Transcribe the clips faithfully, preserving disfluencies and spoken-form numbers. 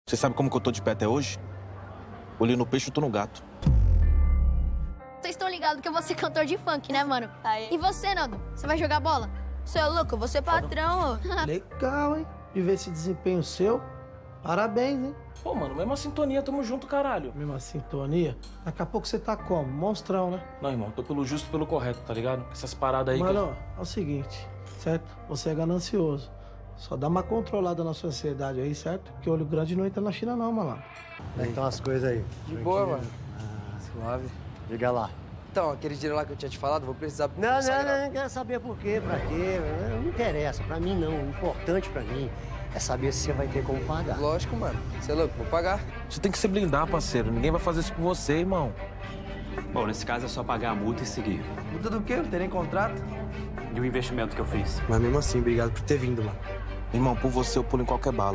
Você sabe como que eu tô de pé até hoje? Olhei no peixe e tô no gato. Vocês estão ligados que eu vou ser cantor de funk, né, mano? Aí. E você, Nando? Você vai jogar bola? Você é louco? Eu vou ser patrão, ó. Legal, hein? De ver esse desempenho seu. Parabéns, hein? Pô, mano, mesma sintonia, tamo junto, caralho. Mesma sintonia. Daqui a pouco você tá como? Monstrão, né? Não, irmão, tô pelo justo e pelo correto, tá ligado? Essas paradas aí Mano, que... é o seguinte, certo? Você é ganancioso. Só dá uma controlada na sua ansiedade aí, certo? Porque olho grande não entra na China não, malandro. Como é que estão as coisas aí? De boa, mano. Ah, suave. Diga lá. Então, aquele dinheiro lá que eu tinha te falado, vou precisar... Não, não, não, não quero saber por quê, pra quê. Não interessa, pra mim não. O importante pra mim é saber se você vai ter como pagar. Lógico, mano. Você é louco, vou pagar. Você tem que se blindar, parceiro. Ninguém vai fazer isso por você, irmão. Bom, nesse caso é só pagar a multa e seguir. Multa do quê? Não tem nem contrato? E o investimento que eu fiz? Mas mesmo assim, obrigado por ter vindo, mano. Irmão, por você eu pulo em qualquer bala.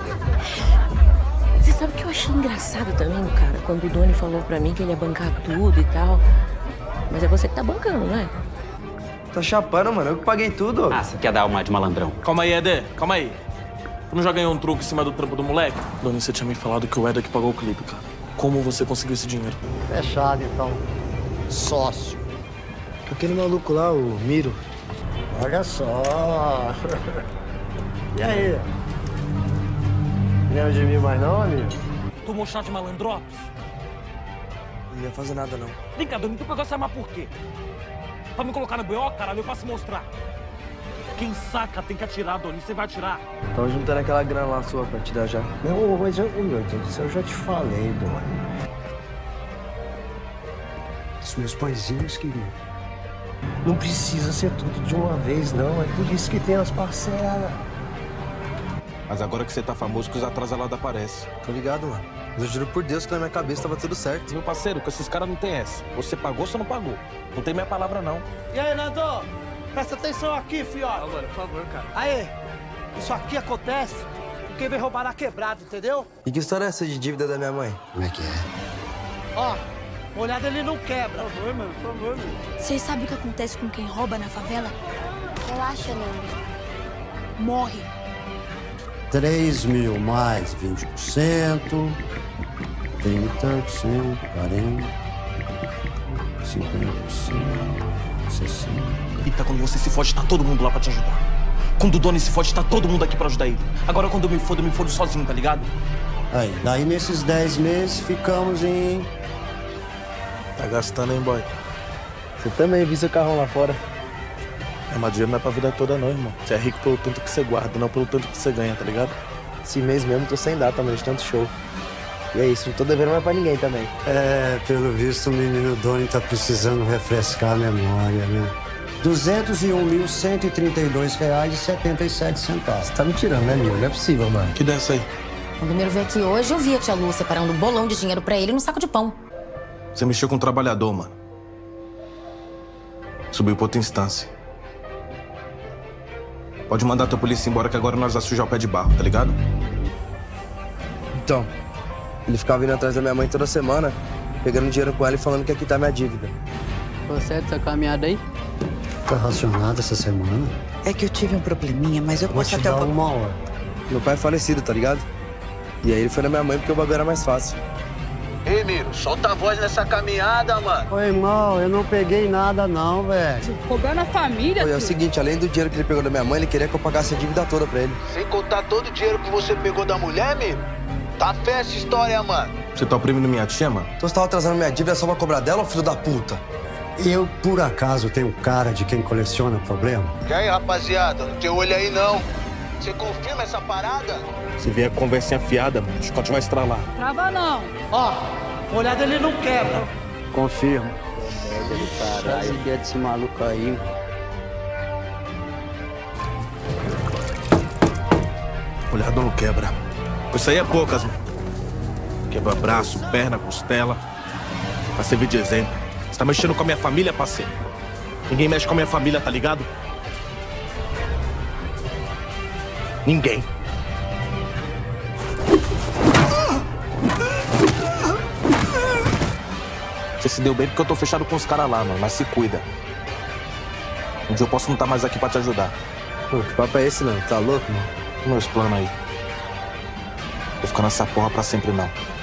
Você sabe o que eu achei engraçado também, cara? Quando o Doni falou pra mim que ele ia bancar tudo e tal. Mas é você que tá bancando, não é? Tá chapando, mano. Eu que paguei tudo. Ah, você quer dar uma de malandrão? Calma aí, Eder. Calma aí. Tu não já ganhou um truco em cima do trampo do moleque? Doni, você tinha me falado que o Eder que pagou o clipe, cara. Como você conseguiu esse dinheiro? Fechado, então. Sócio. Aquele maluco lá, o Miro. Olha só. E aí? Não lembra de mim mais não, amigo? Tomou chá de malandrópio? Não ia fazer nada, não. Vem cá, Doni, tu pegou essa arma por quê? Pra me colocar no B O, caralho, eu posso mostrar. Quem saca tem que atirar, Doni. Você vai atirar. Tava juntando aquela grana lá sua pra te dar já. Não, mas eu, meu Deus do céu, eu já te falei, Doni. Os meus paizinhos queriam. Não precisa ser tudo de uma vez, não. É por isso que tem as parcelas. Mas agora que você tá famoso, que os atrasalados aparecem. Tô ligado, mano. Mas eu juro por Deus que na minha cabeça tava tudo certo. Meu parceiro, com esses caras não tem essa. Você pagou, você não pagou. Não tem minha palavra, não. E aí, Nando? Presta atenção aqui, fiote. Não, mano, por favor, cara. Aí, isso aqui acontece porque vem roubar na quebrada, entendeu? E que história é essa de dívida da minha mãe? Como é que é? Ó, molhado ele não quebra. Por favor, mano, por favor, mano. Vocês sabem o que acontece com quem rouba na favela? Relaxa, Nando. Morre. três mil mais vinte por cento, trinta por cento, quarenta por cento, cinquenta por cento, sessenta. Eita, quando você se fode, tá todo mundo lá pra te ajudar. Quando o Doni se fode, tá todo mundo aqui pra ajudar ele. Agora, quando eu me fodo, eu me fodo sozinho, tá ligado? Aí, daí nesses dez meses ficamos em... Tá gastando, hein, boy? Você também viu seu carrão lá fora. É, mas dinheiro não é pra vida toda, não, irmão. Você é rico pelo tanto que você guarda, não pelo tanto que você ganha, tá ligado? Esse mês mesmo tô sem data, mano, de tanto show. E é isso, não tô devendo mais pra ninguém também. É, pelo visto o menino Doni tá precisando refrescar a memória, né? duzentos e um mil, cento e trinta e dois reais e setenta e sete centavos. Você tá me tirando, né, amigo? Não é possível, mano. Que dessa aí? Quando o Miro veio aqui hoje, eu vi a tia Lu separando um bolão de dinheiro pra ele num saco de pão. Você mexeu com um trabalhador, mano. Subiu pra outra instância. Pode mandar tua polícia embora que agora nós vamos sujar o pé de barro, tá ligado? Então, ele ficava vindo atrás da minha mãe toda semana, pegando dinheiro com ela e falando que ia quitar minha dívida. Ficou certo essa caminhada aí? Tá racionado essa semana? É que eu tive um probleminha, mas eu Vou posso te até... dar uma hora. Meu pai é falecido, tá ligado? E aí ele foi na minha mãe porque o bagulho era mais fácil. Ei, Miro, solta a voz nessa caminhada, mano. Ô, irmão, eu não peguei nada não, velho. Roubando a família, Pô, é o seguinte, além do dinheiro que ele pegou da minha mãe, ele queria que eu pagasse a dívida toda pra ele. Sem contar todo o dinheiro que você pegou da mulher, Miro? Tá fé essa história, mano. Você tá oprimindo minha tia, mano? Então você tava atrasando minha dívida só pra cobrar dela, ô filho da puta? Eu, por acaso, tenho cara de quem coleciona problema? E aí, rapaziada, não tem olho aí, não. Você confirma essa parada? Se vier conversinha fiada, mano, o chicote vai estralar. Trava não. Ó, molhado ele não quebra. Confirmo. Caralho, ideia desse maluco aí. Olhador não quebra. Isso aí é poucas, mano. Quebra braço, perna, costela. Pra servir de exemplo. Você tá mexendo com a minha família, parceiro. Ninguém mexe com a minha família, tá ligado? Ninguém. Você se deu bem porque eu tô fechado com os caras lá, mano. Mas se cuida. Um dia eu posso não estar mais aqui pra te ajudar. Pô, que papo é esse, não? Tá louco, mano? Meus planos aí. Vou ficar nessa porra pra sempre, não.